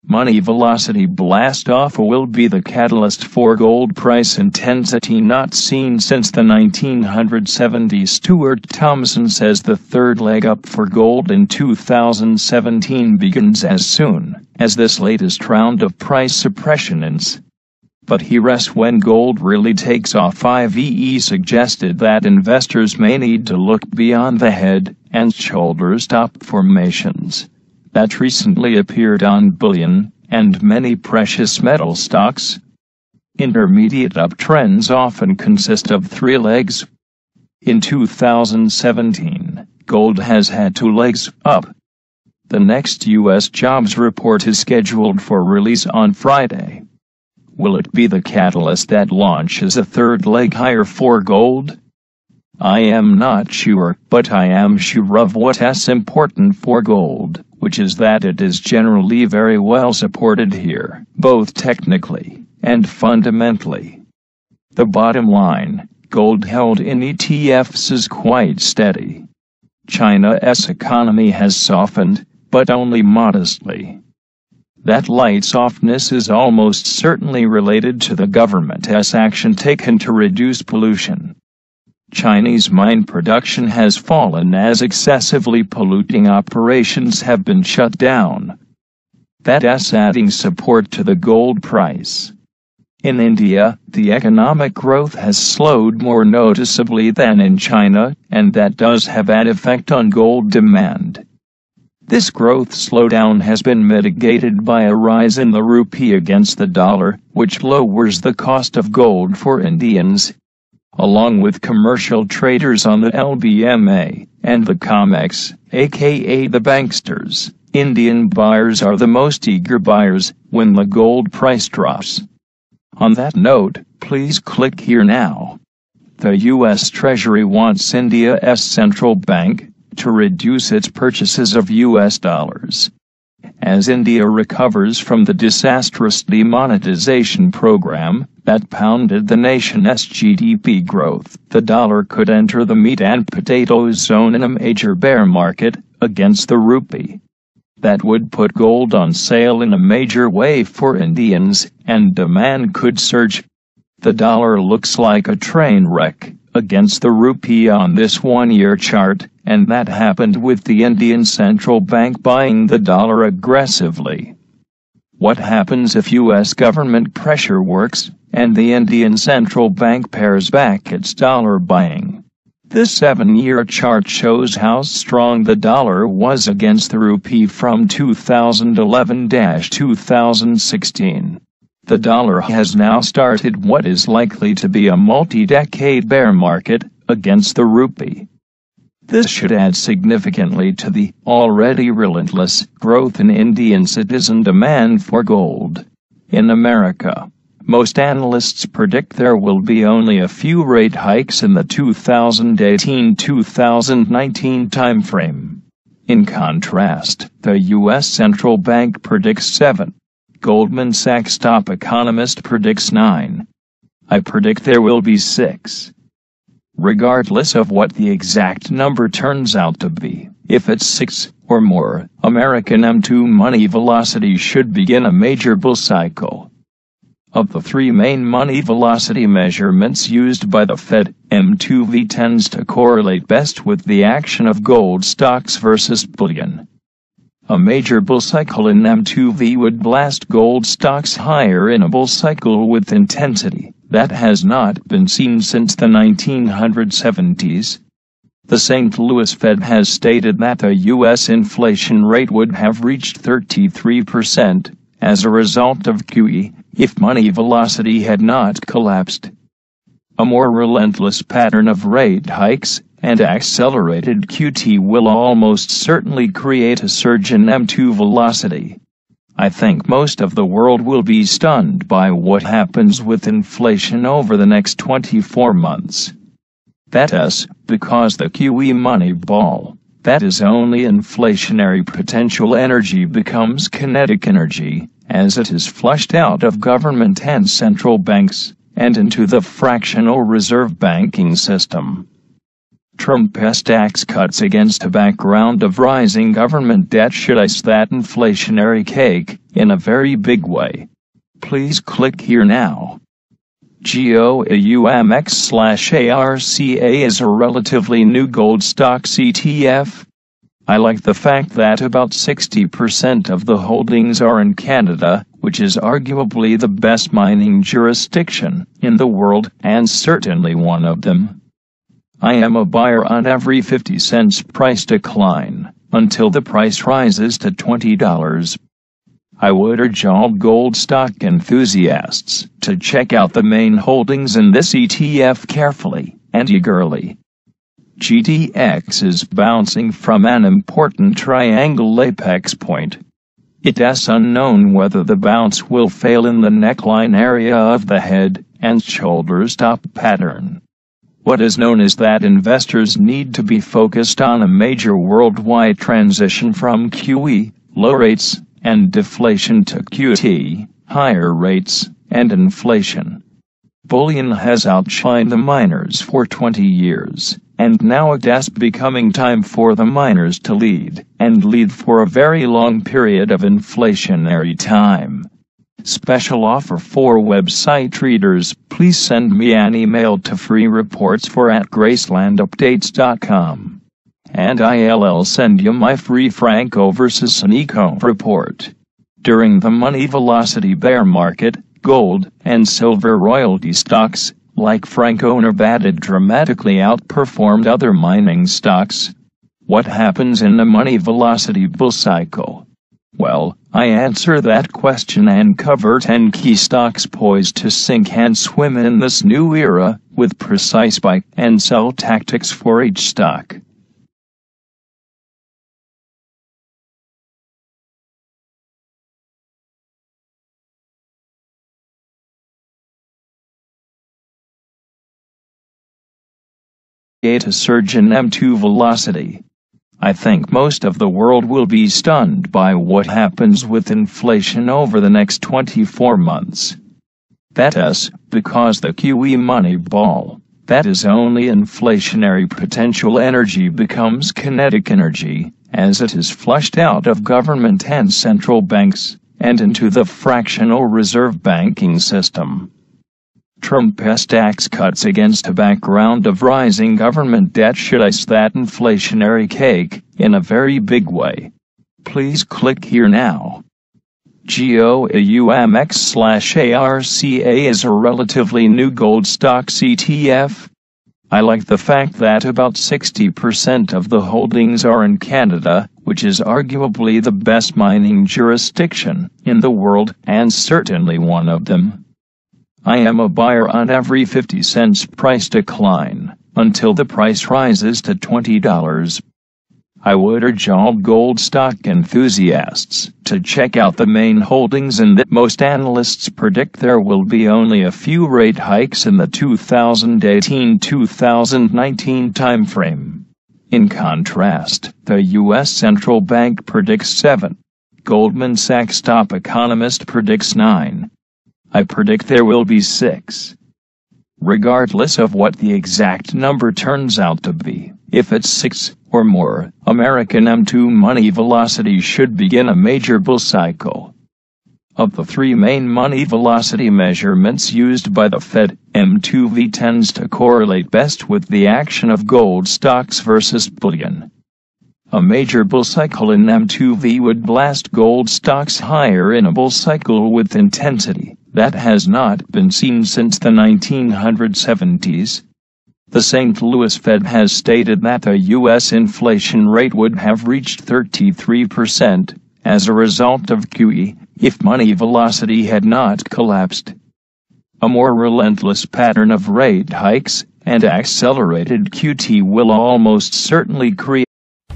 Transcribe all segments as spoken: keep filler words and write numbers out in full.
Money velocity blast-off will be the catalyst for gold price intensity not seen since the nineteen seventies. Stuart Thompson says the third leg up for gold in two thousand seventeen begins as soon as this latest round of price suppression ends. But he rests when gold really takes off. I V E suggested that investors may need to look beyond the head and shoulders top formations that recently appeared on bullion and many precious metal stocks. Intermediate uptrends often consist of three legs. In two thousand seventeen, gold has had two legs up. The next U S jobs report is scheduled for release on Friday. Will it be the catalyst that launches a third leg higher for gold? I am not sure, but I am sure of what's important for gold, which is that it is generally very well supported here, both technically and fundamentally. The bottom line, gold held in E T Fs is quite steady. China's economy has softened, but only modestly. That light softness is almost certainly related to the government's action taken to reduce pollution. Chinese mine production has fallen as excessively polluting operations have been shut down. That's adding support to the gold price. In India, the economic growth has slowed more noticeably than in China, and that does have an effect on gold demand. This growth slowdown has been mitigated by a rise in the rupee against the dollar, which lowers the cost of gold for Indians. Along with commercial traders on the L B M A and the COMEX, aka the banksters, Indian buyers are the most eager buyers when the gold price drops. On that note, please click here now. The U S Treasury wants India's central bank to reduce its purchases of U S dollars. As India recovers from the disastrous demonetization program that pounded the nation's G D P growth, the dollar could enter the meat and potatoes zone in a major bear market against the rupee. That would put gold on sale in a major way for Indians, and demand could surge. The dollar looks like a train wreck against the rupee on this one-year chart, and that happened with the Indian central bank buying the dollar aggressively. What happens if U S government pressure works, and the Indian central bank pares back its dollar buying? This seven-year chart shows how strong the dollar was against the rupee from two thousand eleven to two thousand sixteen. The dollar has now started what is likely to be a multi-decade bear market against the rupee. This should add significantly to the already relentless growth in Indian citizen demand for gold. In America, most analysts predict there will be only a few rate hikes in the two thousand eighteen to two thousand nineteen timeframe. In contrast, the U S central bank predicts seven. Goldman Sachs top economist predicts nine. I predict there will be six. Regardless of what the exact number turns out to be, if it's six or more, American M two money velocity should begin a major bull cycle. Of the three main money velocity measurements used by the Fed, M two V tends to correlate best with the action of gold stocks versus bullion. A major bull cycle in M two V would blast gold stocks higher in a bull cycle with intensity that has not been seen since the nineteen seventies. The Saint Louis Fed has stated that the U S inflation rate would have reached thirty-three percent as a result of Q E if money velocity had not collapsed. A more relentless pattern of rate hikes and accelerated Q T will almost certainly create a surge in M two velocity. I think most of the world will be stunned by what happens with inflation over the next twenty-four months. That is, because the Q E money ball, that is only inflationary potential energy, becomes kinetic energy, as it is flushed out of government and central banks, and into the fractional reserve banking system. Trump's tax cuts against a background of rising government debt should ice that inflationary cake in a very big way. Please click here now. GOAUMX slash ARCA is a relatively new gold stocks E T F. I like the fact that about sixty percent of the holdings are in Canada, which is arguably the best mining jurisdiction in the world, and certainly one of them. I am a buyer on every fifty cents price decline, until the price rises to twenty dollars. I would urge all gold stock enthusiasts to check out the main holdings in this E T F carefully and eagerly. G D X is bouncing from an important triangle apex point. It is unknown whether the bounce will fail in the neckline area of the head and shoulders top pattern. What is known is that investors need to be focused on a major worldwide transition from Q E, low rates, and deflation to Q T, higher rates, and inflation. Bullion has outshined the miners for twenty years, and now it is becoming time for the miners to lead, and lead for a very long period of inflationary time. Special offer for website readers: please send me an email to free reports for at graceland updates dot com. And I'll send you my free Franco versus Nico report. During the money velocity bear market, gold and silver royalty stocks, like Franco-Nevada, dramatically outperformed other mining stocks. What happens in the money velocity bull cycle? Well, I answer that question and cover ten key stocks poised to sink and swim in this new era, with precise buy and sell tactics for each stock. A surge in M two velocity. I think most of the world will be stunned by what happens with inflation over the next twenty-four months. That is, because the Q E money ball, that is only inflationary potential energy, becomes kinetic energy, as it is flushed out of government and central banks, and into the fractional reserve banking system. Trump's tax cuts against a background of rising government debt should ice that inflationary cake in a very big way. Please click here now. GOAUMX slash ARCA is a relatively new gold stocks E T F. I like the fact that about sixty percent of the holdings are in Canada, which is arguably the best mining jurisdiction in the world, and certainly one of them. I am a buyer on every fifty cents price decline, until the price rises to twenty dollars. I would urge all gold stock enthusiasts to check out the main holdings in that most analysts predict there will be only a few rate hikes in the two thousand eighteen to two thousand nineteen timeframe. In contrast, the U S Central Bank predicts seven. Goldman Sachs top economist predicts nine. I predict there will be six. Regardless of what the exact number turns out to be, if it's six or more, American M two money velocity should begin a major bull cycle. Of the three main money velocity measurements used by the Fed, M two V tends to correlate best with the action of gold stocks versus bullion. A major bull cycle in M two V would blast gold stocks higher in a bull cycle with intensity that has not been seen since the nineteen seventies. The Saint Louis Fed has stated that the U S inflation rate would have reached thirty-three percent as a result of Q E if money velocity had not collapsed. A more relentless pattern of rate hikes and accelerated Q T will almost certainly create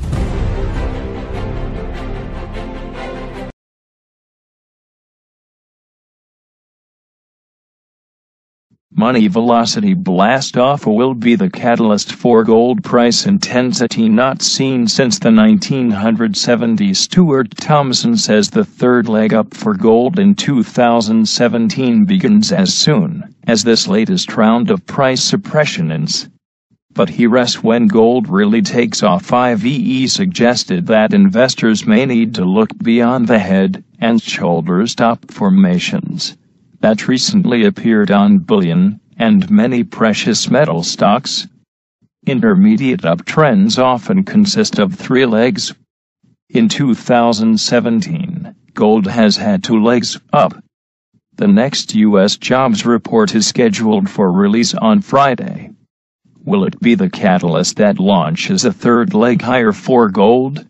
money velocity blast-off will be the catalyst for gold price intensity not seen since the nineteen seventies. Stuart Thompson says the third leg up for gold in two thousand seventeen begins as soon as this latest round of price suppression ends. but he rests when gold really takes off. I V E suggested that investors may need to look beyond the head and shoulders top formations that recently appeared on bullion and many precious metal stocks. Intermediate uptrends often consist of three legs. In two thousand seventeen, gold has had two legs up. The next U S jobs report is scheduled for release on Friday. Will it be the catalyst that launches a third leg higher for gold?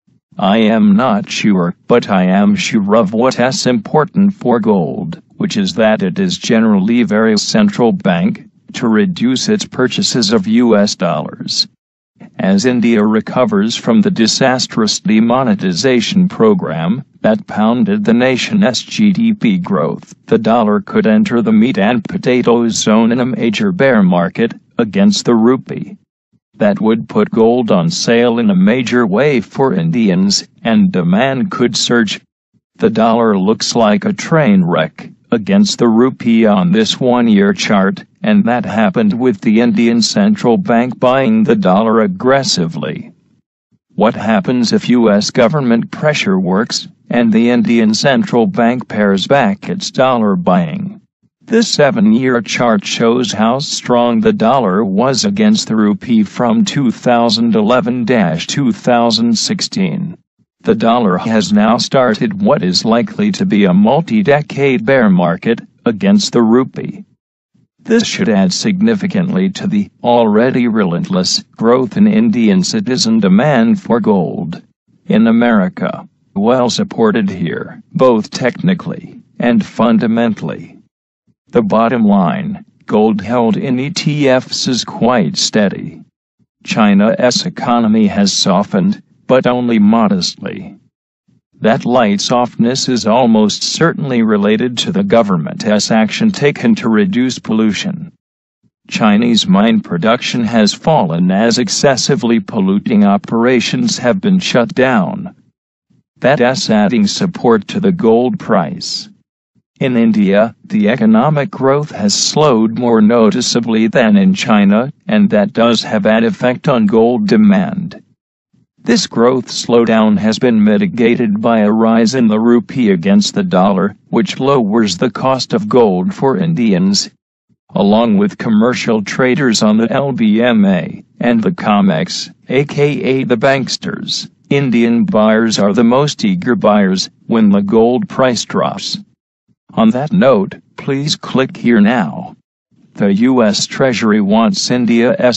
I am not sure, but I am sure of what's important for gold, which is that it is generally very central bank to reduce its purchases of U S dollars. As India recovers from the disastrous demonetization program that pounded the nation's G D P growth, the dollar could enter the meat and potatoes zone in a major bear market against the rupee. That would put gold on sale in a major way for Indians, and demand could surge. The dollar looks like a train wreck against the rupee on this one-year chart, and that happened with the Indian central bank buying the dollar aggressively. What happens if U S government pressure works, and the Indian central bank pares back its dollar buying? This seven-year chart shows how strong the dollar was against the rupee from two thousand eleven to two thousand sixteen. The dollar has now started what is likely to be a multi-decade bear market against the rupee. This should add significantly to the already relentless growth in Indian citizen demand for gold. In America, well supported here, both technically and fundamentally. The bottom line, gold held in E T Fs is quite steady. China's economy has softened, but only modestly. That light softness is almost certainly related to the government's action taken to reduce pollution. Chinese mine production has fallen as excessively polluting operations have been shut down. That's adding support to the gold price. In India, the economic growth has slowed more noticeably than in China, and that does have an effect on gold demand. This growth slowdown has been mitigated by a rise in the rupee against the dollar, which lowers the cost of gold for Indians. Along with commercial traders on the L B M A and the COMEX, aka the banksters, Indian buyers are the most eager buyers when the gold price drops. On that note, please click here now. The U S Treasury wants India's